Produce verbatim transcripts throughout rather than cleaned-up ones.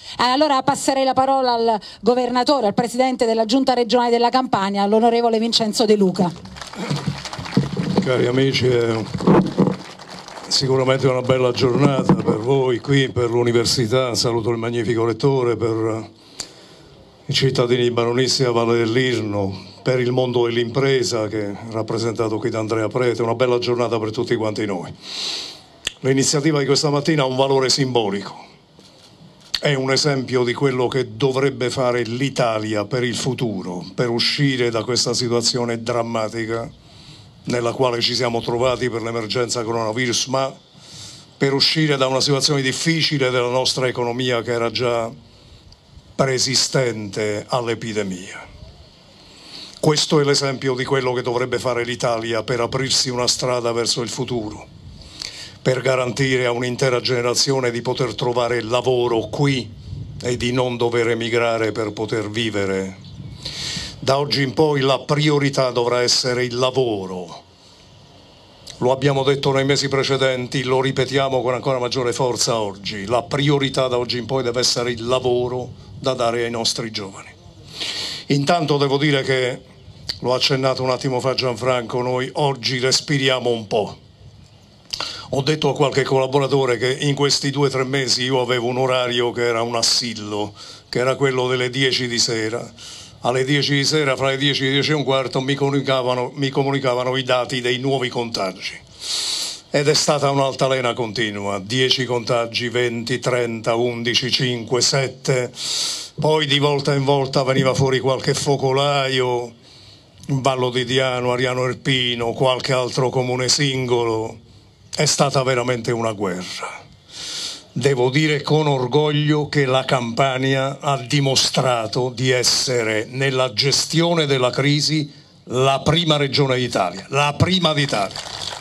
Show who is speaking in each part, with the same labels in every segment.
Speaker 1: Allora passerei la parola al governatore, al presidente della Giunta regionale della Campania, l'onorevole Vincenzo De Luca.
Speaker 2: Cari amici, è sicuramente una bella giornata per voi qui, per l'università. Saluto il magnifico rettore, per i cittadini baronisti a Valle dell'Irno, per il mondo dell'impresa che è rappresentato qui da Andrea Prete. Una bella giornata per tutti quanti noi. L'iniziativa di questa mattina ha un valore simbolico. È un esempio di quello che dovrebbe fare l'Italia per il futuro, per uscire da questa situazione drammatica nella quale ci siamo trovati per l'emergenza coronavirus, ma per uscire da una situazione difficile della nostra economia che era già preesistente all'epidemia. Questo è l'esempio di quello che dovrebbe fare l'Italia per aprirsi una strada verso il futuro, per garantire a un'intera generazione di poter trovare lavoro qui e di non dover emigrare per poter vivere. Da oggi in poi la priorità dovrà essere il lavoro. Lo abbiamo detto nei mesi precedenti, lo ripetiamo con ancora maggiore forza oggi. La priorità da oggi in poi deve essere il lavoro da dare ai nostri giovani. Intanto devo dire che, l'ho accennato un attimo fa Gianfranco, noi oggi respiriamo un po'. Ho detto a qualche collaboratore che in questi due o tre mesi io avevo un orario che era un assillo, che era quello delle dieci di sera. Alle dieci di sera, fra le dieci e le dieci e un quarto, mi comunicavano, mi comunicavano i dati dei nuovi contagi. Ed è stata un'altalena continua, dieci contagi, venti, trenta, undici, cinque, sette, poi di volta in volta veniva fuori qualche focolaio, Vallo di Diano, Ariano Irpino, qualche altro comune singolo. È stata veramente una guerra. Devo dire con orgoglio che la Campania ha dimostrato di essere nella gestione della crisi la prima regione d'Italia, la prima d'Italia.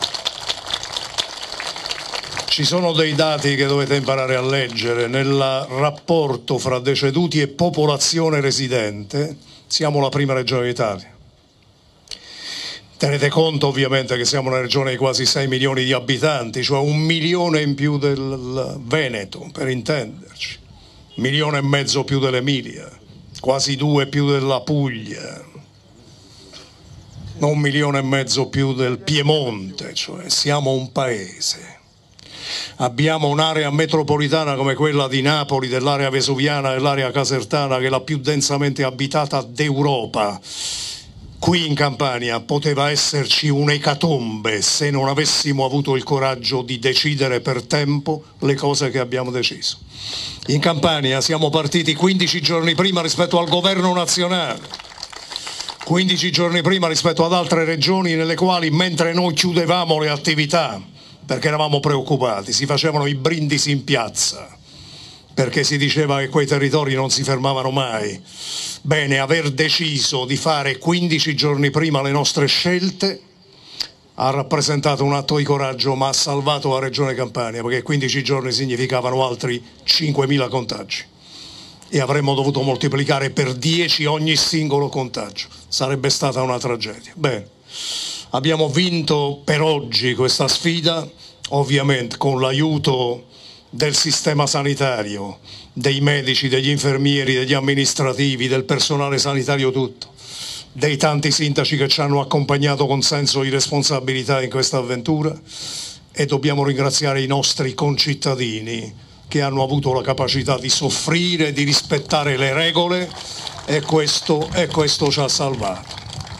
Speaker 2: Ci sono dei dati che dovete imparare a leggere. Nel rapporto fra deceduti e popolazione residente siamo la prima regione d'Italia. Tenete conto ovviamente che siamo una regione di quasi sei milioni di abitanti, cioè un milione in più del Veneto, per intenderci, un milione e mezzo più dell'Emilia, quasi due più della Puglia, un milione e mezzo più del Piemonte, cioè siamo un paese. Abbiamo un'area metropolitana come quella di Napoli, dell'area vesuviana, dell'area casertana, che è la più densamente abitata d'Europa. Qui in Campania poteva esserci un'ecatombe se non avessimo avuto il coraggio di decidere per tempo le cose che abbiamo deciso. In Campania siamo partiti quindici giorni prima rispetto al governo nazionale, quindici giorni prima rispetto ad altre regioni nelle quali, mentre noi chiudevamo le attività perché eravamo preoccupati, si facevano i brindisi in piazza perché si diceva che quei territori non si fermavano mai. Bene, aver deciso di fare quindici giorni prima le nostre scelte ha rappresentato un atto di coraggio, ma ha salvato la regione Campania, perché quindici giorni significavano altri cinquemila contagi e avremmo dovuto moltiplicare per dieci ogni singolo contagio. Sarebbe stata una tragedia. Bene, abbiamo vinto per oggi questa sfida, ovviamente con l'aiuto del sistema sanitario, dei medici, degli infermieri, degli amministrativi, del personale sanitario tutto, dei tanti sindaci che ci hanno accompagnato con senso di responsabilità in questa avventura, e dobbiamo ringraziare i nostri concittadini che hanno avuto la capacità di soffrire, di rispettare le regole, e questo, e questo ci ha salvato.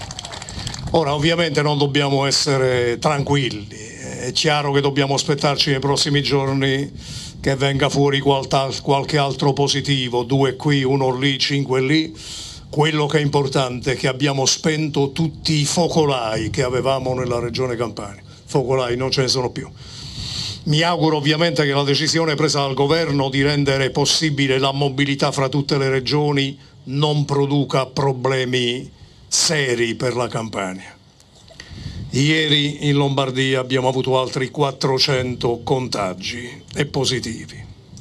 Speaker 2: Ora ovviamente non dobbiamo essere tranquilli, è chiaro che dobbiamo aspettarci nei prossimi giorni che venga fuori qualche altro positivo, due qui, uno lì, cinque lì. Quello che è importante è che abbiamo spento tutti i focolai che avevamo nella regione Campania. Focolai non ce ne sono più. Mi auguro ovviamente che la decisione presa dal governo di rendere possibile la mobilità fra tutte le regioni non produca problemi seri per la Campania. Ieri in Lombardia abbiamo avuto altri quattrocento contagi e positivi.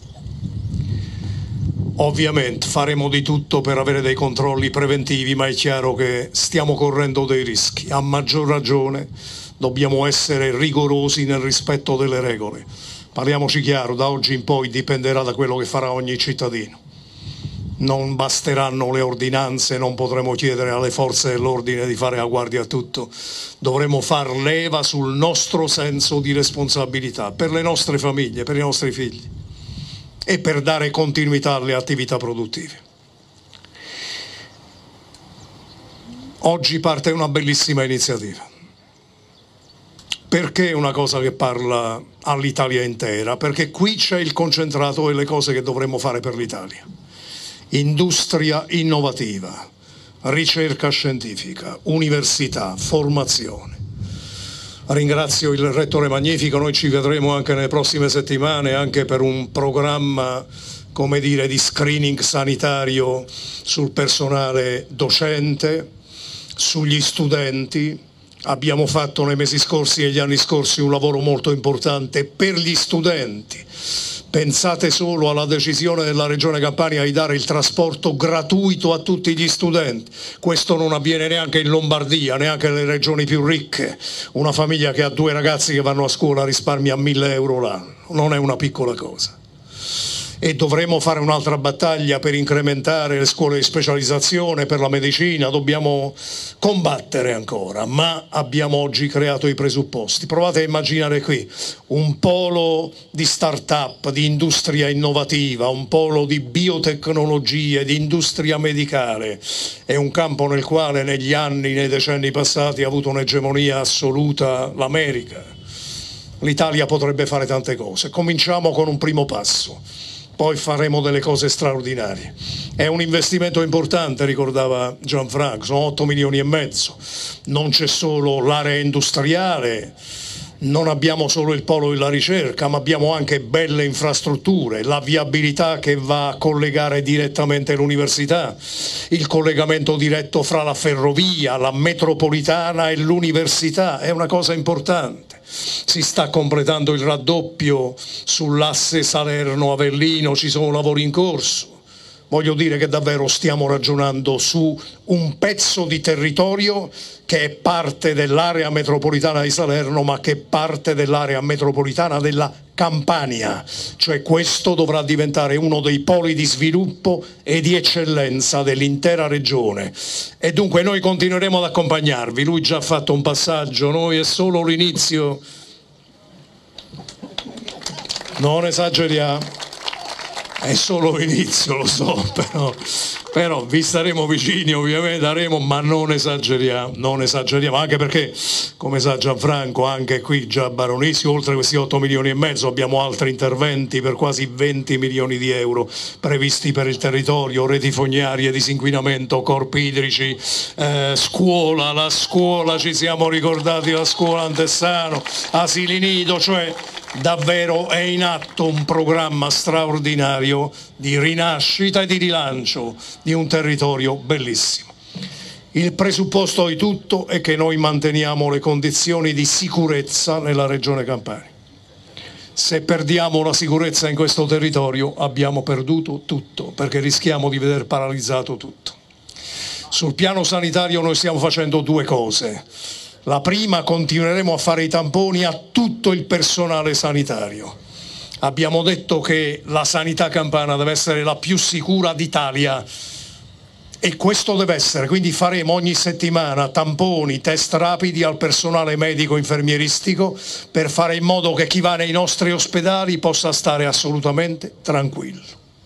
Speaker 2: Ovviamente faremo di tutto per avere dei controlli preventivi, ma è chiaro che stiamo correndo dei rischi. A maggior ragione dobbiamo essere rigorosi nel rispetto delle regole. Parliamoci chiaro, da oggi in poi dipenderà da quello che farà ogni cittadino. non basteranno le ordinanze, non potremo chiedere alle forze dell'ordine di fare la guardia a tutto, dovremo far leva sul nostro senso di responsabilità per le nostre famiglie, per i nostri figli e per dare continuità alle attività produttive. Oggi parte una bellissima iniziativa. Perché è una cosa che parla all'Italia intera? Perché qui c'è il concentrato delle cose che dovremmo fare per l'Italia. Industria innovativa, ricerca scientifica, università, formazione. Ringrazio il Rettore Magnifico, noi ci vedremo anche nelle prossime settimane anche per un programma, come dire, di screening sanitario sul personale docente, sugli studenti. Abbiamo fatto nei mesi scorsi e negli anni scorsi un lavoro molto importante per gli studenti. Pensate solo alla decisione della Regione Campania di dare il trasporto gratuito a tutti gli studenti. Questo non avviene neanche in Lombardia, neanche nelle regioni più ricche. Una famiglia che ha due ragazzi che vanno a scuola risparmia mille euro l'anno. Non è una piccola cosa. E dovremo fare un'altra battaglia per incrementare le scuole di specializzazione per la medicina, dobbiamo combattere ancora, ma abbiamo oggi creato i presupposti. Provate a immaginare qui un polo di start-up, di industria innovativa, un polo di biotecnologie, di industria medicale. È un campo nel quale negli anni, nei decenni passati ha avuto un'egemonia assoluta l'America. L'Italia potrebbe fare tante cose. Cominciamo con un primo passo. Poi faremo delle cose straordinarie. È un investimento importante, ricordava Gianfranco, sono otto milioni e mezzo. Non c'è solo l'area industriale, non abbiamo solo il polo della ricerca, ma abbiamo anche belle infrastrutture, la viabilità che va a collegare direttamente l'università, il collegamento diretto fra la ferrovia, la metropolitana e l'università, è una cosa importante. Si sta completando il raddoppio sull'asse Salerno-Avellino, ci sono lavori in corso. Voglio dire che davvero stiamo ragionando su un pezzo di territorio che è parte dell'area metropolitana di Salerno, ma che è parte dell'area metropolitana della Campania. Cioè questo dovrà diventare uno dei poli di sviluppo e di eccellenza dell'intera regione. E dunque noi continueremo ad accompagnarvi. Lui già ha fatto un passaggio, noi è solo l'inizio. Non esageriamo. È solo l'inizio, lo so, però, però vi staremo vicini, ovviamente daremo, ma non esageriamo, non esageriamo, anche perché, come sa Gianfranco, anche qui già Baronissimo, oltre questi otto milioni e mezzo abbiamo altri interventi per quasi venti milioni di euro previsti per il territorio, reti fognarie, disinquinamento, corpi idrici, eh, scuola, la scuola, ci siamo ricordati la scuola Antessano, asili nido, cioè davvero è in atto un programma straordinario di rinascita e di rilancio di un territorio bellissimo. Il presupposto di tutto è che noi manteniamo le condizioni di sicurezza nella regione Campania. Se perdiamo la sicurezza in questo territorio abbiamo perduto tutto, perché rischiamo di veder paralizzato tutto. Sul piano sanitario noi stiamo facendo due cose. La prima, continueremo a fare i tamponi a tutto il personale sanitario. Abbiamo detto che la sanità campana deve essere la più sicura d'Italia e questo deve essere, quindi faremo ogni settimana tamponi, test rapidi al personale medico infermieristico per fare in modo che chi va nei nostri ospedali possa stare assolutamente tranquillo.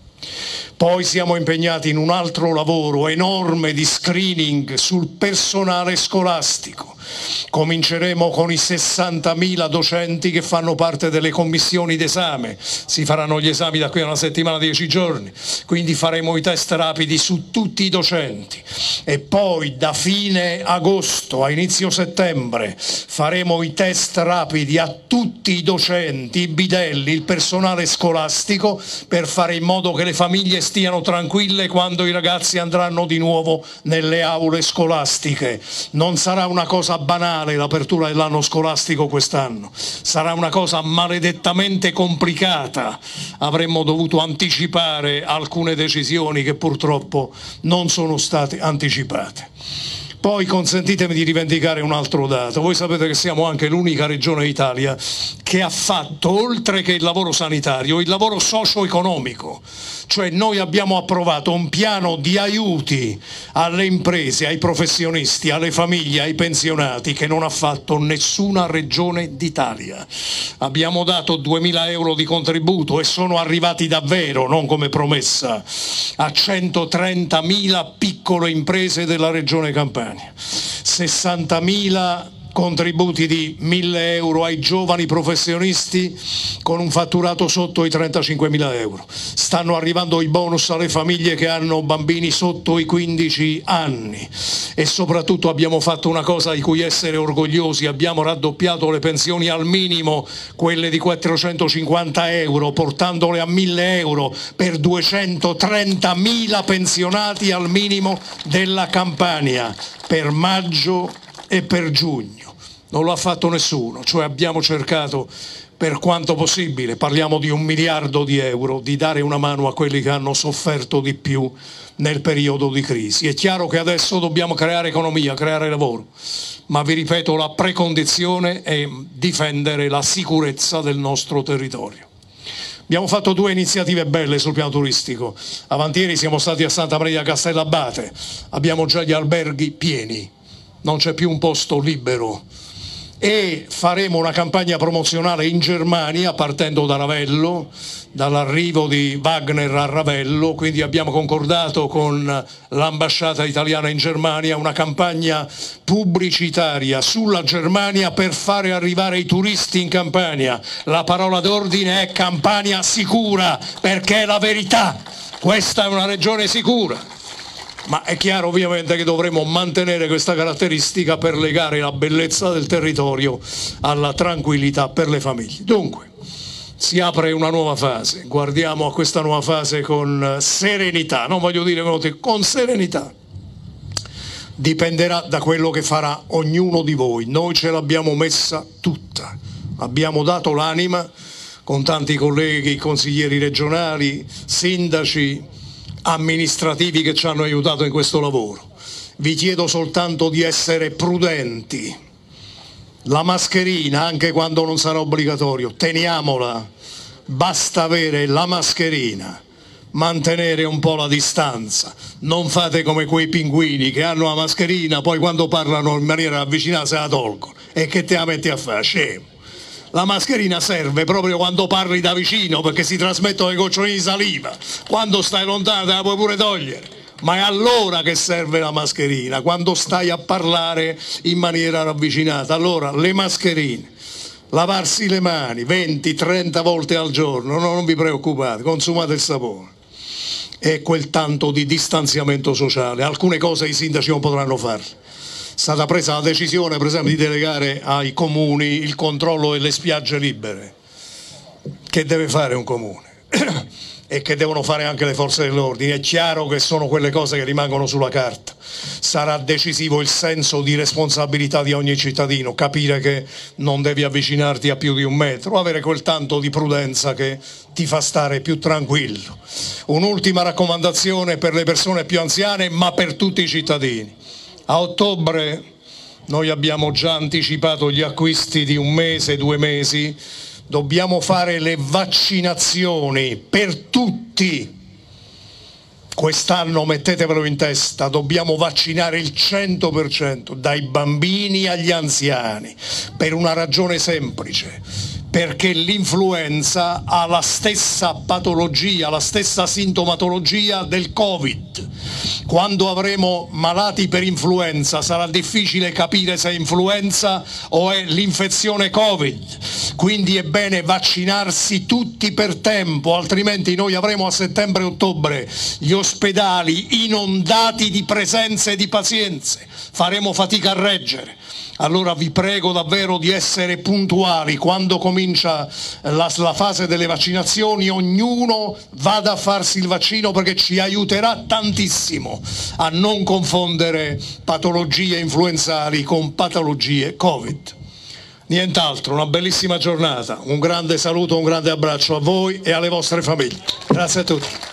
Speaker 2: Poi siamo impegnati in un altro lavoro enorme di screening sul personale scolastico. Cominceremo con i sessantamila docenti che fanno parte delle commissioni d'esame, si faranno gli esami da qui a una settimana, dieci giorni, quindi faremo i test rapidi su tutti i docenti e poi da fine agosto a inizio settembre faremo i test rapidi a tutti i docenti, i bidelli, il personale scolastico per fare in modo che le famiglie stiano tranquille quando i ragazzi andranno di nuovo nelle aule scolastiche. Non sarà una cosa banale l'apertura dell'anno scolastico quest'anno, sarà una cosa maledettamente complicata, avremmo dovuto anticipare alcune decisioni che purtroppo non sono state anticipate. Poi consentitemi di rivendicare un altro dato. Voi sapete che siamo anche l'unica regione d'Italia che ha fatto, oltre che il lavoro sanitario, il lavoro socio-economico. Cioè noi abbiamo approvato un piano di aiuti alle imprese, ai professionisti, alle famiglie, ai pensionati che non ha fatto nessuna regione d'Italia. Abbiamo dato duemila euro di contributo e sono arrivati davvero, non come promessa, a centotrentamila piccole imprese della regione Campania. sessantamila contributi di mille euro ai giovani professionisti con un fatturato sotto i trentacinquemila euro. Stanno arrivando i bonus alle famiglie che hanno bambini sotto i quindici anni e soprattutto abbiamo fatto una cosa di cui essere orgogliosi: abbiamo raddoppiato le pensioni al minimo, quelle di quattrocentocinquanta euro, portandole a mille euro per duecentotrentamila pensionati al minimo della Campania per maggio e per giugno. Non lo ha fatto nessuno, cioè abbiamo cercato per quanto possibile, parliamo di un miliardo di euro, di dare una mano a quelli che hanno sofferto di più nel periodo di crisi. È chiaro che adesso dobbiamo creare economia, creare lavoro, ma vi ripeto, la precondizione è difendere la sicurezza del nostro territorio. Abbiamo fatto due iniziative belle sul piano turistico. Avantieri siamo stati a Santa Maria Castellabate, abbiamo già gli alberghi pieni, non c'è più un posto libero, e faremo una campagna promozionale in Germania partendo da Ravello, dall'arrivo di Wagner a Ravello, quindi abbiamo concordato con l'ambasciata italiana in Germania una campagna pubblicitaria sulla Germania per fare arrivare i turisti in Campania. La parola d'ordine è Campania sicura, perché è la verità, questa è una regione sicura. Ma è chiaro ovviamente che dovremo mantenere questa caratteristica per legare la bellezza del territorio alla tranquillità per le famiglie. Dunque, si apre una nuova fase, guardiamo a questa nuova fase con serenità, non voglio dire con serenità. Dipenderà da quello che farà ognuno di voi, noi ce l'abbiamo messa tutta, abbiamo dato l'anima con tanti colleghi, consiglieri regionali, sindaci, amministrativi che ci hanno aiutato in questo lavoro. Vi chiedo soltanto di essere prudenti. La mascherina, anche quando non sarà obbligatorio, teniamola, basta avere la mascherina, mantenere un po' la distanza, non fate come quei pinguini che hanno la mascherina, poi quando parlano in maniera avvicinata se la tolgono, e che te la metti a fare, scemo. La mascherina serve proprio quando parli da vicino, perché si trasmettono le gocciolini di saliva. Quando stai lontano te la puoi pure togliere, ma è allora che serve la mascherina, quando stai a parlare in maniera ravvicinata. Allora le mascherine, lavarsi le mani venti trenta volte al giorno, no, non vi preoccupate, consumate il sapone, e quel tanto di distanziamento sociale. Alcune cose i sindaci non potranno farle. È stata presa la decisione, per esempio, di delegare ai comuni il controllo delle spiagge libere. Che deve fare un comune? E che devono fare anche le forze dell'ordine. È chiaro che sono quelle cose che rimangono sulla carta. Sarà decisivo il senso di responsabilità di ogni cittadino, capire che non devi avvicinarti a più di un metro, avere quel tanto di prudenza che ti fa stare più tranquillo. Un'ultima raccomandazione per le persone più anziane, ma per tutti i cittadini. A ottobre noi abbiamo già anticipato gli acquisti di un mese, due mesi, dobbiamo fare le vaccinazioni per tutti. Quest'anno mettetevelo in testa, dobbiamo vaccinare il cento per cento, dai bambini agli anziani, per una ragione semplice. Perché l'influenza ha la stessa patologia, la stessa sintomatologia del Covid. Quando avremo malati per influenza sarà difficile capire se è influenza o è l'infezione Covid. Quindi è bene vaccinarsi tutti per tempo, altrimenti noi avremo a settembre e ottobre gli ospedali inondati di presenze di pazienze. Faremo fatica a reggere. Allora vi prego davvero di essere puntuali. Quando comincia la, la fase delle vaccinazioni, ognuno vada a farsi il vaccino, perché ci aiuterà tantissimo a non confondere patologie influenzali con patologie Covid. Nient'altro, una bellissima giornata, un grande saluto, un grande abbraccio a voi e alle vostre famiglie. Grazie a tutti.